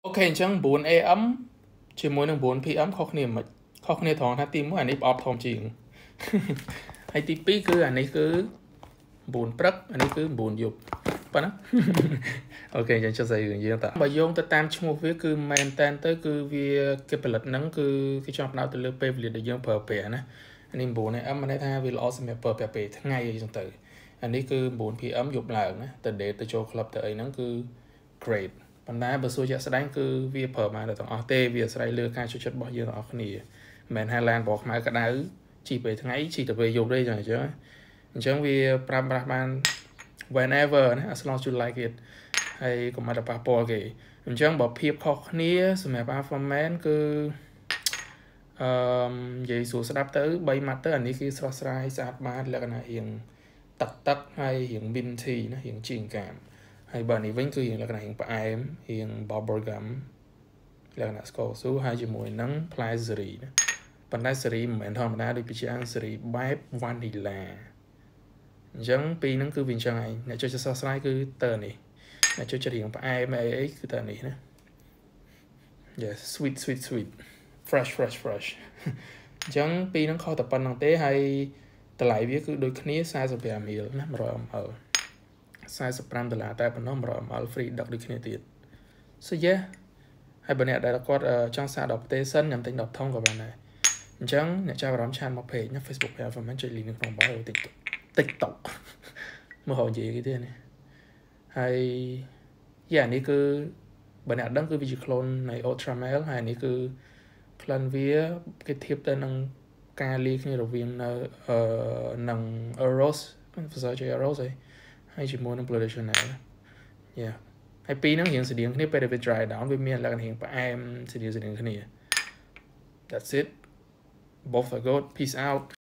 Ok chẳng 4 AM ជាមួយនឹង 4 PM ខុសគ្នាមិនខុសគ្នាត្រង់ថាទី1អានេះផ្អប់ធំជាងហើយទី2គឺអានេះគឺ9ព្រឹកអានេះគឺ9យប់ប៉ុណ្ណាអូខេអញ្ចឹងចុះស្អីយើងតើបើយោងទៅតាមឈ្មោះវាគឺមែនតែនទៅគឺវាគេផលិតហ្នឹងគឺគេចង់ផ្ដោតទៅលើពេលវេលាដែលយើងប្រើប្រាស់ណាអានេះ 9AM មានន័យថាវាល្អសម្រាប់ប្រើប្រាស់ពេលថ្ងៃអីចឹងទៅអានេះគឺ 4PM យប់ឡើងណាទៅ date ទៅចូល club ទៅអីហ្នឹងគឺ great ប៉ុន្តែបើសួរជាក់ស្ដែងគឺវាប្រើបានទាំងអស់ទេវាអាស្រ័យលើការចូលចិត្តរបស់យើងទាំងអស់គ្នាមិនមែន Highland បោះខ្មៅក្តៅជីពេលថ្ងៃជីទៅពេលយប់ទេចឹងអញ្ចឹងវាប្រើប្រាស់បាន whenever ណា as long as you like it ហើយកុំឲ្យតែប៉ះពាល់គេអញ្ចឹងបើភាពខុសគ្នាសម្រាប់ Alpha Man គឺនិយាយសួរស្ដាប់ទៅ3ម៉ាត់ទៅអានេះគឺស្រស់ស្រាយស្អាតបាតលក្ខណៈរៀងទឹកហើយរៀង minty ណារៀងជីងកាមហើយបើនេះវិញគឺរៀងលក្ខណៈរៀងផ្អែមរៀង bubble gum លក្ខណៈស្ករស៊ូហើយជាមួយនឹងផ្លែសេរីណាប៉ុន្តែសេរីមិនមែនធម្មតាដូចពីជាសេរីបែប vanilla អញ្ចឹងពីរហ្នឹងគឺវាអញ្ចឹងឯងអ្នកចូលចិត្តស្រស់ស្រាយគឺតើនេះអ្នកចូលចិត្តរៀងផ្អែមអីគឺតើនេះណា yes sweet fresh អញ្ចឹងពីរហ្នឹងខុសតែប៉ុណ្្នឹងទេហើយតម្លៃវាគឺដូចគ្នា45រៀលណា100 ml $45តែប៉ុណ្ណោះ100 ml free ដឹកដូចគ្នាទៀត so yeah ហើយបើអ្នកដែលគាត់ចង់សាកដល់ប្រទេសសិនញ៉ាំទិញ10ធុងក៏បានដែរអញ្ចឹងអ្នកចាប់អារម្មណ៍ឆានមក page ណា Facebook page Afnan ចុច link នៅក្នុង bio TikTok មកហៅនិយាយគេទៀតនេះហើយយ៉ានេះគឺបើអ្នកដឹងគឺវាជា clone នៃ Ultramel ហើយនេះគឺ clone វាគេធៀបទៅនឹងការលាយគ្នារវាងនៅនឹង Eros ភាសាជា Eros ហើយជាមួយនឹង Blue Channel យ៉ាហើយពីរហ្នឹងរៀងស្តៀងគ្នាពេលដែលវា dry down វាមានលក្ខណៈរៀងផ្អែមស្តៀងគ្នា that's it both are good peace out